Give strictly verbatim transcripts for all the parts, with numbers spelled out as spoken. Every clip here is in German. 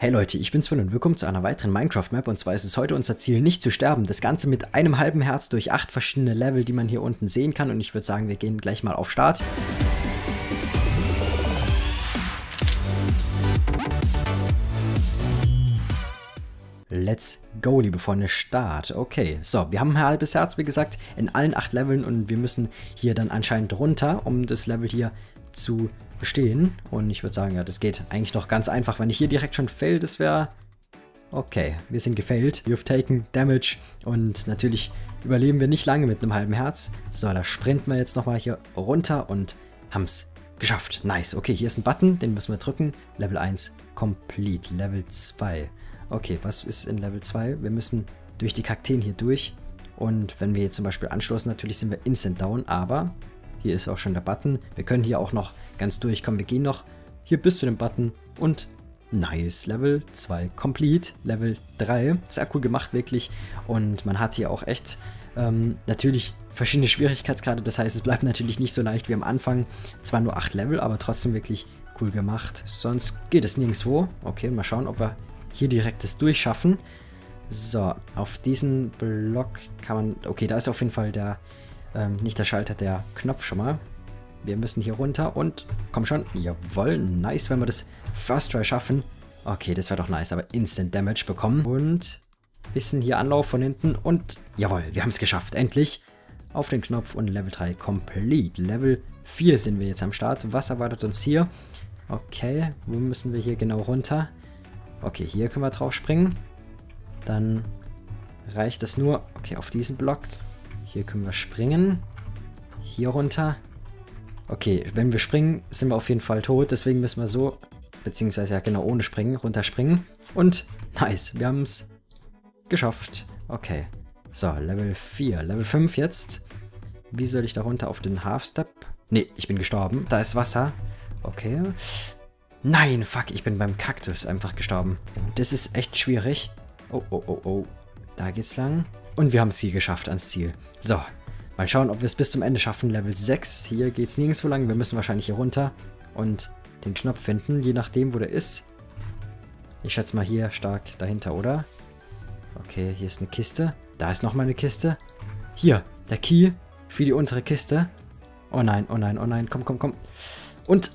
Hey Leute, ich bin's Finn und willkommen zu einer weiteren Minecraft-Map. Und zwar ist es heute unser Ziel, nicht zu sterben. Das Ganze mit einem halben Herz durch acht verschiedene Level, die man hier unten sehen kann. Und ich würde sagen, wir gehen gleich mal auf Start. Let's go, liebe Freunde, Start. Okay, so, wir haben ein halbes Herz, wie gesagt, in allen acht Leveln. Und wir müssen hier dann anscheinend runter, um das Level hier zu bestehen. Und ich würde sagen, ja, das geht eigentlich noch ganz einfach. Wenn ich hier direkt schon fail, das wäre... Okay, wir sind gefailt. You've taken damage. Und natürlich überleben wir nicht lange mit einem halben Herz. So, da sprinten wir jetzt nochmal hier runter und haben es geschafft. Nice. Okay, hier ist ein Button, den müssen wir drücken. Level eins complete. Level zwei. Okay, was ist in Level zwei? Wir müssen durch die Kakteen hier durch. Und wenn wir hier zum Beispiel anstoßen, natürlich sind wir instant down, aber... Hier ist auch schon der Button. Wir können hier auch noch ganz durchkommen. Wir gehen noch hier bis zu dem Button und nice. Level zwei complete. Level drei. Sehr cool gemacht, wirklich. Und man hat hier auch echt ähm, natürlich verschiedene Schwierigkeitsgrade. Das heißt, es bleibt natürlich nicht so leicht wie am Anfang. Zwar nur acht Level, aber trotzdem wirklich cool gemacht. Sonst geht es nirgendwo. Okay, mal schauen, ob wir hier direkt das durchschaffen. So, auf diesen Block kann man... Okay, da ist auf jeden Fall der... Ähm, nicht der Schalter, der Knopf schon mal. Wir müssen hier runter und... Komm schon. Jawohl, nice, wenn wir das First Try schaffen. Okay, das wäre doch nice, aber Instant Damage bekommen. Und bisschen hier Anlauf von hinten und... Jawohl, wir haben es geschafft, endlich. Auf den Knopf und Level drei complete. Level vier sind wir jetzt am Start. Was erwartet uns hier? Okay, wo müssen wir hier genau runter? Okay, hier können wir drauf springen. Dann reicht das nur... Okay, auf diesen Block... Hier können wir springen. Hier runter. Okay, wenn wir springen, sind wir auf jeden Fall tot. Deswegen müssen wir so, beziehungsweise ja genau ohne springen, runterspringen. Und nice, wir haben es geschafft. Okay, so, Level vier. Level fünf jetzt. Wie soll ich da runter auf den Half-Step? Ne, ich bin gestorben. Da ist Wasser. Okay. Nein, fuck, ich bin beim Kaktus einfach gestorben. Das ist echt schwierig. Oh, oh, oh, oh. Da geht's lang. Und wir haben es hier geschafft ans Ziel. So, mal schauen, ob wir es bis zum Ende schaffen. Level sechs. Hier geht es nirgendwo lang. Wir müssen wahrscheinlich hier runter und den Knopf finden, je nachdem, wo der ist. Ich schätze mal hier stark dahinter, oder? Okay, hier ist eine Kiste. Da ist nochmal eine Kiste. Hier, der Key für die untere Kiste. Oh nein, oh nein, oh nein. Komm, komm, komm. Und...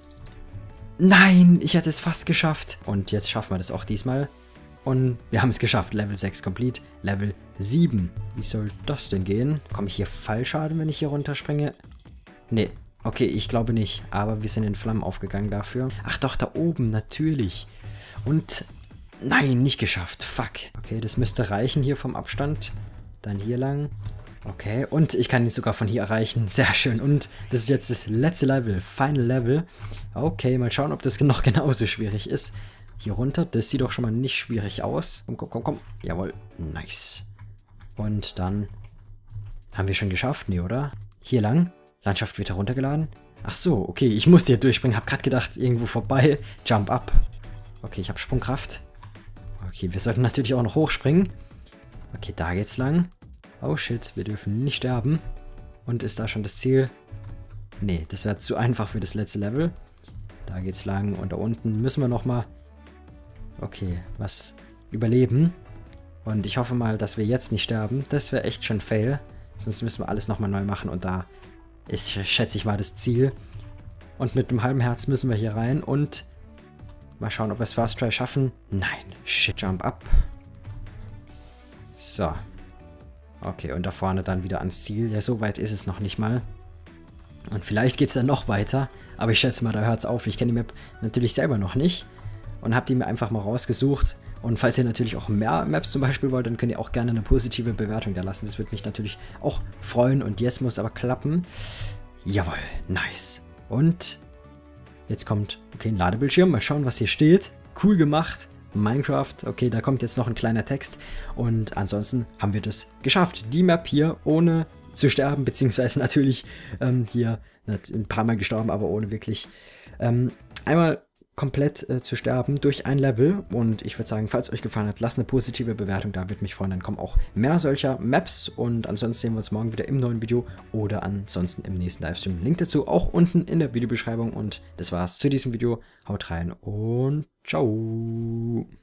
Nein, ich hätte es fast geschafft. Und jetzt schaffen wir das auch diesmal. Und wir haben es geschafft. Level sechs complete. Level sieben. Wie soll das denn gehen? Komme ich hier Fallschaden, wenn ich hier runterspringe? Nee. Okay, ich glaube nicht. Aber wir sind in Flammen aufgegangen dafür. Ach doch, da oben, natürlich. Und... Nein, nicht geschafft. Fuck. Okay, das müsste reichen hier vom Abstand. Dann hier lang. Okay, und ich kann ihn sogar von hier erreichen. Sehr schön. Und das ist jetzt das letzte Level. Final Level. Okay, mal schauen, ob das noch genauso schwierig ist. Hier runter, das sieht doch schon mal nicht schwierig aus. Komm, komm, komm, komm. Jawohl, nice. Und dann haben wir schon geschafft, nee, oder? Hier lang. Landschaft wird heruntergeladen. Ach so, okay, ich musste hier durchspringen. Hab gerade gedacht, irgendwo vorbei. Jump up. Okay, ich habe Sprungkraft. Okay, wir sollten natürlich auch noch hochspringen. Okay, da geht's lang. Oh shit, wir dürfen nicht sterben. Und ist da schon das Ziel? Nee, das wäre zu einfach für das letzte Level. Da geht's lang und da unten müssen wir nochmal... Okay, was überleben. Und ich hoffe mal, dass wir jetzt nicht sterben. Das wäre echt schon fail. Sonst müssen wir alles nochmal neu machen. Und da ist, schätze ich mal, das Ziel. Und mit einem halben Herz müssen wir hier rein. Und mal schauen, ob wir es First Try schaffen. Nein. Shit. Jump up. So. Okay, und da vorne dann wieder ans Ziel. Ja, so weit ist es noch nicht mal. Und vielleicht geht es dann noch weiter. Aber ich schätze mal, da hört es auf. Ich kenne die Map natürlich selber noch nicht. Und habt die mir einfach mal rausgesucht. Und falls ihr natürlich auch mehr Maps zum Beispiel wollt, dann könnt ihr auch gerne eine positive Bewertung da lassen. Das würde mich natürlich auch freuen. Und jetzt muss aber klappen. Jawohl, nice. Und jetzt kommt, okay, ein Ladebildschirm. Mal schauen, was hier steht. Cool gemacht. Minecraft. Okay, da kommt jetzt noch ein kleiner Text. Und ansonsten haben wir das geschafft. Die Map hier ohne zu sterben, beziehungsweise natürlich ähm, hier ein paar Mal gestorben, aber ohne wirklich ähm, einmal komplett äh, zu sterben durch ein Level. Und ich würde sagen, falls euch gefallen hat, lasst eine positive Bewertung da, würde mich freuen. Dann kommen auch mehr solcher Maps und ansonsten sehen wir uns morgen wieder im neuen Video oder ansonsten im nächsten Livestream. Link dazu auch unten in der Videobeschreibung und das war's zu diesem Video. Haut rein und ciao!